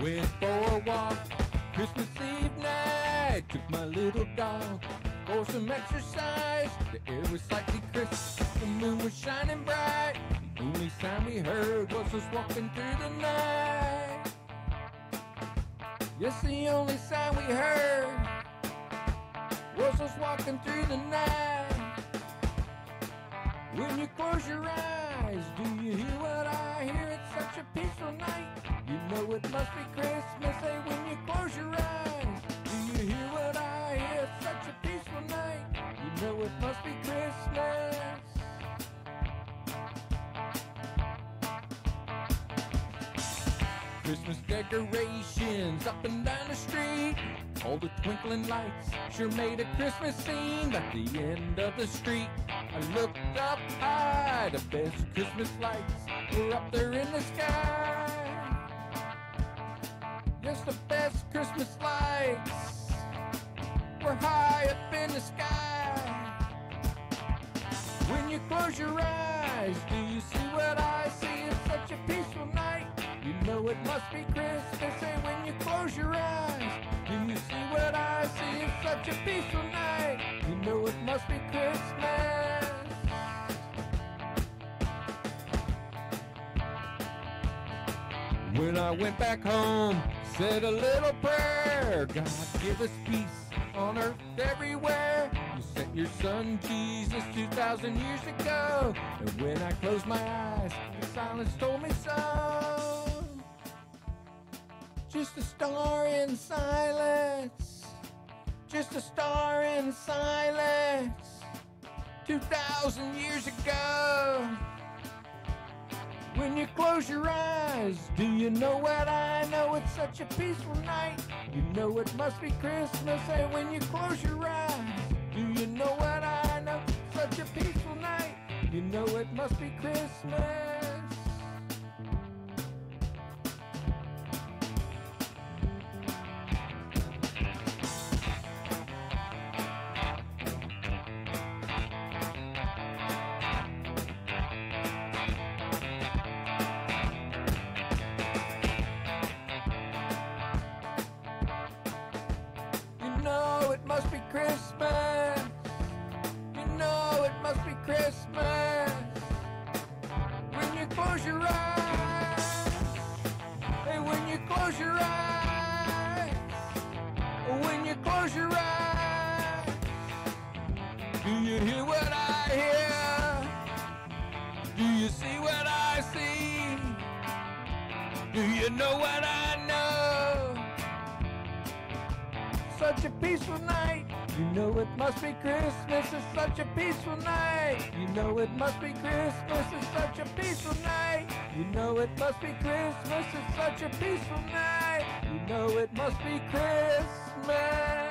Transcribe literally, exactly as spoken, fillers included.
Went for a walk, Christmas Eve night. Took my little dog for some exercise. The air was slightly crisp, the moon was shining bright. The only sound we heard was us walking through the night. Yes, the only sound we heard was us walking through the night. When you close your eyes, do you hear what I hear? It's such a peaceful night. You know it must be Christmas. Hey, when you close your eyes, do you hear what I hear? It's such a peaceful night. You know it must be Christmas. Christmas decorations up and down the street. All the twinkling lights sure made a Christmas scene. At the end of the street, I looked up high. The best Christmas lights were up there in the sky. Yes, the best Christmas lights were high up in the sky. When you close your eyes, do you see what I see? It's such a peaceful night. You know it must be Christmas. And when you close your eyes, do you see what I see? It's such a peaceful night. You know it must be Christmas. When I went back home, said a little prayer. God, give us peace on earth everywhere. You sent your son Jesus two thousand years ago. And when I closed my eyes, the silence told me so. Just a star in silence. Just a star in silence. two thousand years ago. When you close your eyes, do you know what I know? It's such a peaceful night. You know it must be Christmas. Hey, when you close your eyes, do you know what I know? Such a peaceful night. You know it must be Christmas. You know it must be Christmas. You know it must be Christmas. When you close your eyes. Hey, when you close your eyes. When you close your eyes. Do you hear what I hear? Do you see what I see? Do you know what I know? Such a peaceful night. You know it must be Christmas. It's such a peaceful night. You know it must be Christmas. It's such a peaceful night. You know it must be Christmas. It's such a peaceful night. You know it must be Christmas.